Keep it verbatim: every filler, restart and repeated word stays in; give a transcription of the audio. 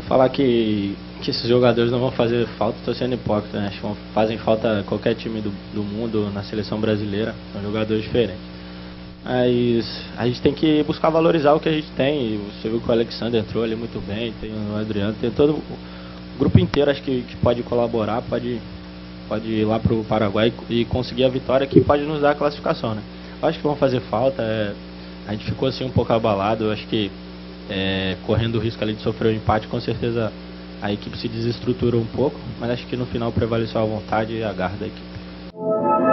falar que, que esses jogadores não vão fazer falta, estou sendo hipócrita, né? Acho que vão- fazem falta qualquer time do, do mundo na seleção brasileira, são jogadores diferentes. Mas a gente tem que buscar valorizar o que a gente tem. E você viu que o Alexander entrou ali muito bem, tem o Adriano, tem todo o grupo inteiro, acho que, que pode colaborar, pode, pode ir lá para o Paraguai e conseguir a vitória que pode nos dar a classificação, né? Acho que vão fazer falta, é, a gente ficou assim um pouco abalado, eu acho que é, correndo o risco ali de sofrer um empate, com certeza a equipe se desestrutura um pouco, mas acho que no final prevaleceu a vontade e a garra da equipe.